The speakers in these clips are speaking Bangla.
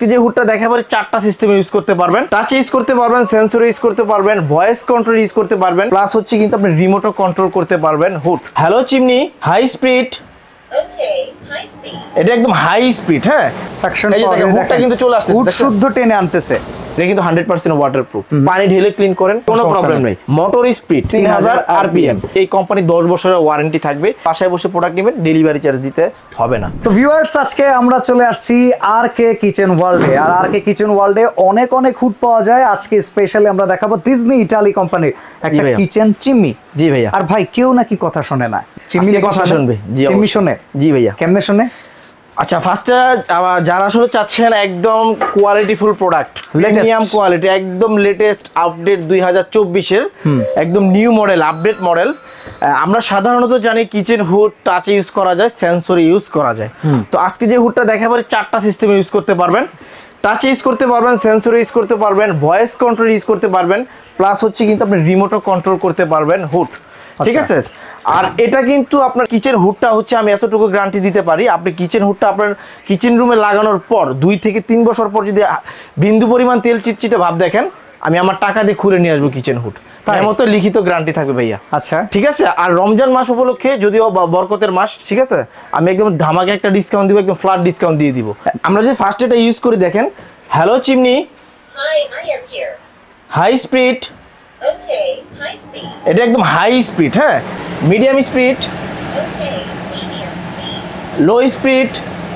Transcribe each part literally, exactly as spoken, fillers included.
আজকে যে হুডটা দেখাবো চারটা সিস্টেম ইউজ করতে পারবেন, টাচ ইউজ করতে পারবেন, সেন্সর ইউজ করতে পারবেন, ভয়েস কন্ট্রোল ইউজ করতে পারবেন, প্লাস হচ্ছে কিন্তু আপনি রিমোটও কন্ট্রোল করতে পারবেন hood. Hello chimney, high speed. এটা একদম হাই স্পিড। হ্যাঁ, সাকশন হুডটা কিন্তু চলে আসছে, হুড শুদ্ধ টেনে আনতেছে। এটা কিন্তু হান্ড্রেড পার্সেন্ট ওয়াটারপ্রুফ, পানি ঢেলে ক্লিন করেন, কোনো প্রবলেম নেই। মোটর স্পিড তিন হাজার আরপিএম। এই কোম্পানি দশ বছরের ওয়ারেন্টি থাকবে। বাসায় বসে প্রোডাক্ট নেবেন, ডেলিভারি চার্জ দিতে হবে না। তো ভিউয়ার্স, আজকে আমরা চলে আসছি আর কে কিচেন ওয়ার্ল্ডে। আর আর কে কিচেন ওয়ার্ল্ডে অনেক অনেক হুড পাওয়া যায়। আজকে স্পেশালি আমরা দেখাবো ডিজনি ইটালি কোম্পানির একটা কিচেন চিমনি। জি ভাইয়া। আর ভাই কেউ নাকি কথা শোনে না, চিমনি কথা শুনবে। চিমনি শোনে? জি ভাইয়া। কেমনে শোনে? আচ্ছা, ফার্স্টে যারা আসলে চাচ্ছেন একদম কোয়ালিটিফুল প্রোডাক্ট, প্রিমিয়াম কোয়ালিটি, একদম লেটেস্ট আপডেট দুই হাজার চব্বিশের একদম নিউ মডেল, আপডেট মডেল। আমরা সাধারণত জানি কিচেন হুড টাচ ইউজ করা যায়, সেন্সর ইউজ করা যায়। তো আজকে যে হুডটা দেখাবো চারটা সিস্টেম ইউজ করতে পারবেন, টাচ ইউজ করতে পারবেন, সেন্সর ইউজ করতে পারবেন, ভয়েস কন্ট্রোল ইউজ করতে পারবেন, প্লাস হচ্ছে কিন্তু আপনি রিমোটও কন্ট্রোল করতে পারবেন হুড। ঠিক আছে। আর এটা কিন্তু আপনার কিচেন হুডটা হচ্ছে আমি এতটুকু গ্যারান্টি দিতে পারি, আপনি কিচেন হুডটা আপনার কিচেন রুমে লাগানোর পর দুই থেকে তিন বছর পর যদি বিন্দু পরিমাণ তেল চিটচিটে ভাব দেখেন, আমি আমার টাকা দিয়ে খুলে নিয়ে আসবো কিচেন হুড। তাই মতো লিখিত গ্যারান্টি থাকবে ভাইয়া। আচ্ছা, ঠিক আছে। আর রমজান মাস উপলক্ষে, যদিও বরকতের মাস, ঠিক আছে, আমি একদম ধামাকে একটা ডিসকাউন্ট দিব, একদম ফ্ল্যাট ডিসকাউন্ট দিয়ে দিব। আমরা যদি ফার্স্ট এটা ইউজ করি, দেখেন, হ্যালো চিমনি, হাই স্পিড। এটা একদম হাই স্পিড। হ্যাঁ, মিডিয়াম স্পিড, লো স্পিড।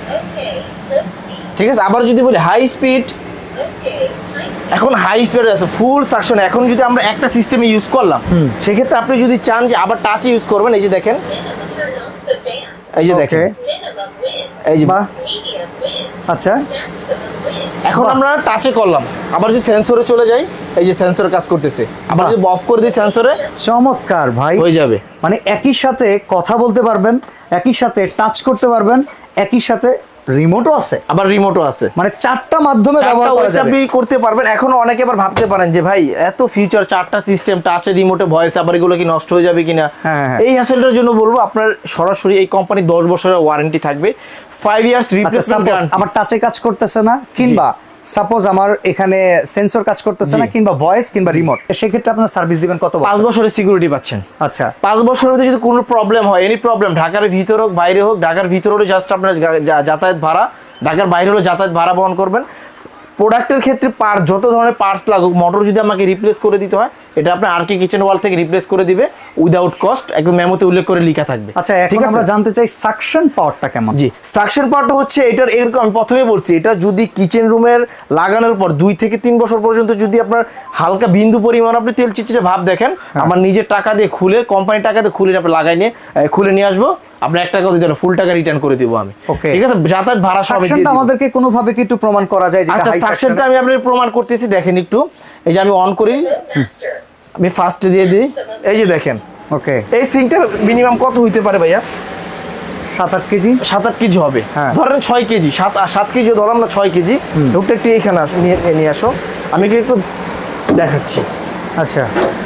ঠিক আছে। আবার যদি বলি হাই স্পিড, এখন হাই স্পিড আছে, ফুল সাকশন। এখন যদি আমরা একটা সিস্টেমে ইউজ করলাম, সেক্ষেত্রে আপনি যদি চান যে আবার টাচ ইউজ করবেন, এই যে দেখেন, এই যে দেখেন, এই যে বা আচ্ছা, এখন আমরা টাচে করলাম, আবার যদি সেন্সরে চলে যাই, এই যে সেন্সর কাজ করতেছে, আবার যদি অফ করে দিই সেন্সরে, চমৎকার ভাই হয়ে যাবে। মানে একই সাথে কথা বলতে পারবেন, একই সাথে টাচ করতে পারবেন, একই সাথে রিমোটও আছে, আবার রিমোটও আছে। মানে চারটা মাধ্যমে ব্যবহার করা যাবে, আপনি করতে পারবেন। এখন অনেকে আবার ভাবতে পারেন যে ভাই এত ফিউচার, চারটা সিস্টেম, টাচে, রিমোটে, ভয়েস, আবার এগুলো কি নষ্ট হয়ে যাবে কিনা। এই হ্যাসেলটার জন্য বলবো আপনার সরাসরি এই কোম্পানি দশ বছরের ওয়ারেন্টি থাকবে, ফাইভ ইয়ার্স রিপ্লেসমেন্ট গ্যারান্টি। আমার টাচে কাজ করতেছে না, কিংবা সাপোজ আমার এখানে সেন্সর কাজ করতেছে না, কিংবা ভয়েস কিংবা রিমোট, সেক্ষেত্রে আপনার সার্ভিস দিবেন কত? পাঁচ বছরের সিকিউরিটি পাচ্ছেন। আচ্ছা, পাঁচ বছরের মধ্যে যদি কোনো প্রবলেম হয়, এনি প্রবলেম, ঢাকার ভিতরে হোক বাইরে হোক, ঢাকার ভিতরে হলে জাস্ট আপনার যাতায়াত ভাড়া, ঢাকার বাইরে হলে যাতায়াত ভাড়া বহন করবেন। প্রোডাক্টের ক্ষেত্রে পার্ট, যত ধরনের পার্টস লাগুক, মোটর যদি আমাকে রিপ্লেস করে দিতে হয়, এটা আপনার আর কে কিচেন ওয়াল থেকে রিপ্লেস করে দিবে উইদাউট কস্ট, একদম মেমোতে উল্লেখ করে লেখা থাকবে। আচ্ছা, ঠিক আছে। আমরা জানতে চাই সাকশন পাওয়ারটা কেমন? জি, সাকশন পাওয়ারটা হচ্ছে এটার এরকম, আমি প্রথমে বলছি, এটা যদি কিচেন রুমের লাগানোর পর দুই থেকে তিন বছর পর্যন্ত যদি আপনার হালকা বিন্দু পরিমাণ আপনি তেল চিটচিটে ভাব দেখেন, আমার নিজের টাকা দিয়ে খুলে, কোম্পানির টাকা দিয়ে খুলে আপনি লাগাই নিয়ে খুলে নিয়ে আসবো, আপনি এক টাকা দিতে না, ফুল টাকা রিটার্ন করে দিব আমি। ঠিক আছে। যাতায়াত ভাড়া সব দিয়ে দিব। আমাদেরকে কোনো ভাবে কি একটু প্রমাণ করা যায়? আচ্ছা, সাকশনটা আমি আপনাদের প্রমাণ করতেছি, দেখেন একটু। এই যে আমি অন করি, আমি ফার্স্ট দিয়ে দিই, এই যে দেখেন। ওকে, এই সিঙ্কটা মিনিমাম কত হইতে পারে ভাইয়া? সাত আট কেজি। সাত আট কেজি হবে। ধরেন ছয় কেজি, সাত সাত কেজি ধরলাম না, ছয় কেজি। হুডটা একটু এখানে আসো, নিয়ে নিয়ে আসো, আমি একটু দেখাচ্ছি। আচ্ছা,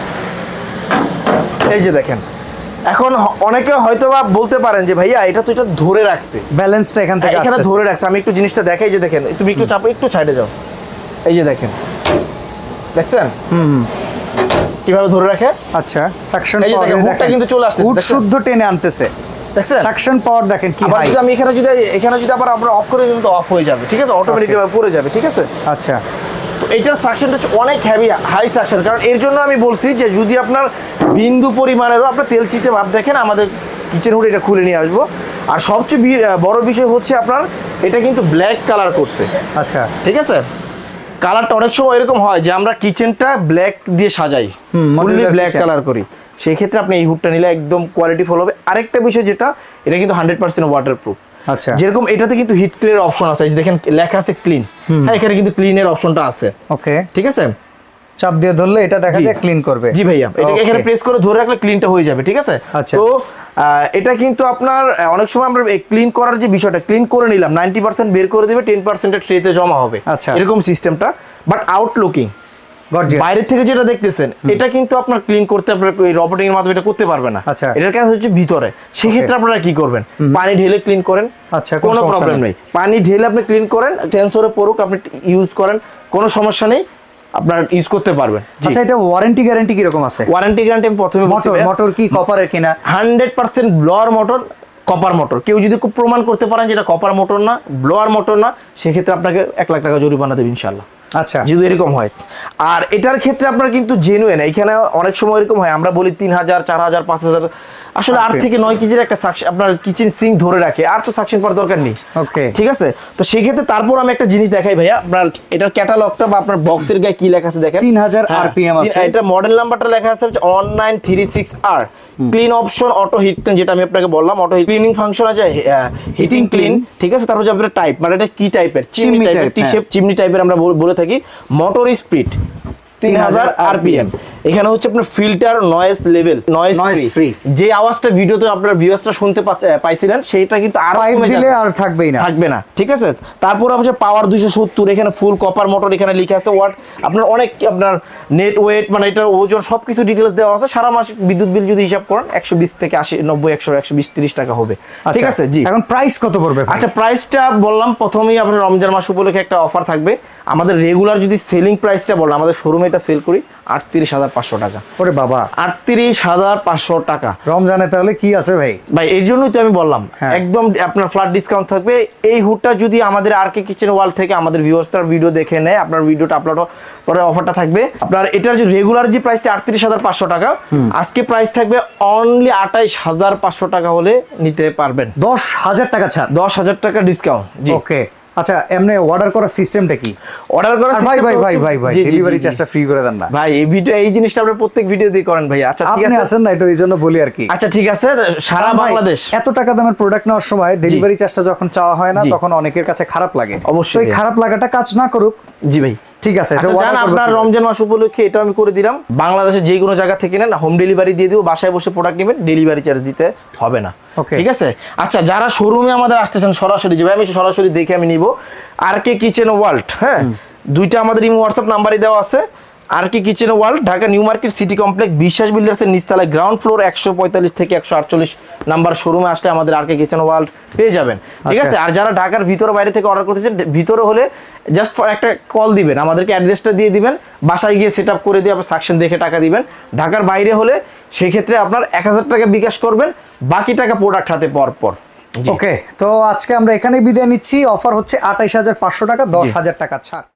এই যে দেখেন। এখন অনেকে হয়তো বা বলতে পারেন যে ভাইয়া এটা তো এটা ধরে রাখছে, ব্যালেন্সটা এখান থেকে এখানে ধরে রাখছে। আমি একটু জিনিসটা দেখাই, যে দেখেন, তুমি একটু চাপো, একটু সাইডে যাও, এই যে দেখেন, দেখছেন হুম কিভাবে ধরে রাখে। আচ্ছা, সাকশন, এই যে দেখেন, হুডটা কিন্তু চলে আসছে, হুড শুদ্ধ টেনে আনতেছে, দেখছেন? সাকশন পাওয়ার দেখেন কি ভাই। আমি এখানে যদি এখানে যদি আবার আমরা অফ করে দিই, তো অফ হয়ে যাবে। ঠিক আছে, অটোমেটিক পড়ে যাবে। ঠিক আছে। আচ্ছা, তো এইটার সাকশনটা হচ্ছে অনেক হেভি, হাই সাকশন। কারণ এর জন্য আমি বলছি যে যদি আপনার বিন্দু পরিমাণেরও আপনার তেল চিটে ভাব দেখেন, আমাদের কিচেন হুড এটা খুলে নিয়ে আসবো। আর সবচেয়ে বড় বিষয় হচ্ছে আপনার এটা কিন্তু ব্ল্যাক কালার করছে। আচ্ছা, ঠিক আছে। কালারটা অনেক সময় এরকম হয় যে আমরা কিচেনটা ব্ল্যাক দিয়ে সাজাই, ফুললি ব্ল্যাক কালার করি, সেই ক্ষেত্রে আপনি এই হুডটা নিলে একদম কোয়ালিটিফুল হবে। আরেকটা বিষয় যেটা, এটা কিন্তু হান্ড্রেড পার্সেন্ট ওয়াটারপ্রুফ। আচ্ছা, যেরকম এটাতে কিন্তু হিট ক্লিনের অপশন আছে, দেখেন লেখা আছে ক্লিন। হ্যাঁ, এখানে কিন্তু ক্লিনের অপশনটা আছে। ওকে, ঠিক আছে। চাপ দিয়ে ধরলে এটা দেখা যায় ক্লিন করবে। জি ভাইয়া, এটা এখানে প্রেস করে ধরে রাখলে ক্লিনটা হয়ে যাবে। ঠিক আছে। তো এটা কিন্তু আপনার অনেক সময় আমরা ক্লিন করার যে বিষয়টা, ক্লিন করে নিলাম, নাইনটি পার্সেন্ট বের করে দেবে, টেন পার্সেন্ট ট্রেতে জমা হবে, এরকম সিস্টেমটা। বাট আউটলুকিং বাইরে থেকে যেটা দেখতেছেন এটা কিন্তু আপনার ক্লিন করতে আপনার ওই রবোটিং এর মাধ্যমে এটা করতে পারবে না। আচ্ছা, এটার কাজ হচ্ছে ভিতরে। সেই ক্ষেত্রে আপনারা কি করবেন, পানি ঢেলে ক্লিন করেন, আচ্ছা কোনো প্রবলেম নেই। পানি ঢেলে আপনি ক্লিন করেন, সেন্সরে পড়ুক, আপনি ইউজ করেন, কোনো সমস্যা নেই, আপনার ইউজ করতে পারবেন। আচ্ছা, এটা ওয়ারেন্টি গ্যারান্টি কি রকম আছে? ওয়ারেন্টি গ্যারান্টি আমি প্রথমে বলছি, মোটর মোটর কি কপারের কিনা? Hundred percent blower motor, copper motor. কেউ যদি খুব প্রমাণ করতে পারেন যেটা কপার মোটর না, ব্লোয়ার মোটর না, সেক্ষেত্রে আপনাকে এক লাখ টাকা জরিমানা দেবে ইনশাল্লাহ। আচ্ছা, যদি এরকম হয়। আর এটার ক্ষেত্রে আপনার কিন্তু জেনুইন, এখানে অনেক সময় এরকম হয় আমরা বলি তিন হাজার চার হাজার পাঁচ হাজার, আসলে আট থেকে নয় কেজির একটা আপনার কিচেন সিঙ্ক ধরে রাখে, আর তো সাকশন পাওয়ার দরকার নেই। ওকে, ঠিক আছে। তো সেই ক্ষেত্রে তারপর আমি একটা জিনিস দেখাই ভাইয়া, আপনার এটার ক্যাটালগটা বা আপনার বক্সের গায়ে কি লেখা আছে দেখেন, তিন হাজার আরপিএম আছে। এটা মডেল নাম্বারটা লেখা আছে one nine three six R. Clean option, auto heat, যেটা আমি আপনাকে বললাম, অটো ক্লিনিং ফাংশন আছে, হিটিং ক্লিন, ঠিক আছে। তারপর আপনার টাইপ, মানে এটা কি টাইপের, চিমনি টাইপের, টি শেপ চিমনি টাইপের আমরা বলে থাকি। মোটর স্পিড তিন হাজার আরপিএম। এখানে হচ্ছে আপনার filter noise level, noise free. যে আওয়াজটা ভিডিওতে আপনার ভিউয়ার্সরা শুনতে পাইছিলেন সেটা কিন্তু আর কমে যাবে, আর থাকবেই না, থাকবে না। ঠিক আছে। তারপর হচ্ছে পাওয়ার দুইশো সত্তর, এখানে ফুল কপার মোটর, এখানে লেখা আছে ওয়াট, আপনার অনেক আপনার নেট ওয়েট, মানে এটার ওজন সবকিছু ডিটেইলস দেওয়া আছে। সারা মাস বিদ্যুৎ বিল যদি হিসাব করেন একশো বিশ থেকে আশি নব্বই একশো একশো বিশ তিরিশ টাকা হবে। ঠিক আছে জি। এখন প্রাইস কত পড়বে? আচ্ছা, প্রাইসটা বললাম প্রথমেই, আপনার রমজান মাস উপলক্ষে একটা অফার থাকবে। আমাদের রেগুলার যদি সেলিং প্রাইসটা বললাম, আমাদের শোরুমে এটা সেল করি আটত্রিশ হাজার পাঁচশো টাকা। ওরে বাবা, আটত্রিশ হাজার পাঁচশো টাকা রমজানে, তাহলে কি আছে ভাই? ভাই এর জন্যই তো আমি বললাম একদম আপনার ফ্ল্যাট ডিসকাউন্ট থাকবে। এই হুডটা যদি আমাদের আর কে কিচেন ওয়াল থেকে আমাদের ভিউয়ার্সরা ভিডিও দেখে নেয়, আপনার ভিডিওটা আপলোড পরে অফারটা থাকবে। আপনার এটার যে রেগুলার যে প্রাইসটা আটত্রিশ হাজার পাঁচশো টাকা, আজকে প্রাইস থাকবে অনলি আঠাইশ হাজার পাঁচশো টাকা হলে নিতে পারবেন। দশ হাজার টাকা ছাড়, দশ হাজার টাকা ডিসকাউন্ট। জি ওকে। আচ্ছা, এমনি অর্ডার করার সিস্টেমটা কি? অর্ডার করার ভাই ভাই ভাই ভাই ভাই ডেলিভারি চার্জটা ফ্রি করে দেন না ভাই। এই ভিডিও এই জিনিসটা আমরা প্রত্যেক ভিডিওতে করেন ভাই। আচ্ছা ঠিক আছে, আপনি আছেন না, এটা এইজন্য বলি আর কি। আচ্ছা ঠিক আছে, সারা বাংলাদেশ এত টাকা দামের প্রোডাক্ট নেওয়ার সময় ডেলিভারি চার্জটা যখন চাওয়া হয় না, তখন অনেকের কাছে খারাপ লাগে। অবশ্যই খারাপ লাগাটা কাজ না করুক। জি ভাই ঠিক আছে। আপনার রমজান মাস উপলক্ষে এটা আমি করে দিলাম। বাংলাদেশের যে কোনো জায়গা থেকে নেন, হোম ডেলিভারি দিয়ে দিব, বাসায় বসে প্রোডাক্ট নেবেন, ডেলিভারি চার্জ দিতে হবে না। ঠিক আছে। আচ্ছা, যারা শোরুমে আমাদের আসতেছেন সরাসরি, যে ভাই আমি সরাসরি দেখে আমি নিব, আর কে কিচেন ওয়ার্ল্ড, হ্যাঁ দুইটা আমাদের ইমো হোয়াটসঅ্যাপ নাম্বারই দেওয়া আছে। আর কি kitchen world, Dhaka new market city complex, Biswas বিল্ডার্সের নিচতলায় গ্রাউন্ড ফ্লোর একশো পঁয়তাল্লিশ থেকে একশো আটচল্লিশ নাম্বার শোরুমে আসলে আমাদের আর কে কিচেন ওয়ার্ল্ড পেয়ে যাবেন। ঠিক আছে। আর যারা ঢাকার ভিতরে বাইরে থেকে অর্ডার করতে চান, ভিতরে হলে জাস্ট একটা কল দিবেন, আমাদেরকে অ্যাড্রেসটা দিয়ে দিবেন, বাসায় গিয়ে সেট আপ করে দিয়ে আপনার সাকশন দেখে টাকা দিবেন। ঢাকার বাইরে হলে সেই ক্ষেত্রে আপনার এক হাজার টাকা বিকাশ করবেন, বাকি টাকা প্রোডাক্ট হাতে পাওয়ার পর। ওকে, তো আজকে আমরা এখানে বিদায় নিচ্ছি। অফার হচ্ছে আঠাইশ হাজার পাঁচশো টাকা, দশ হাজার টাকা ছাড়।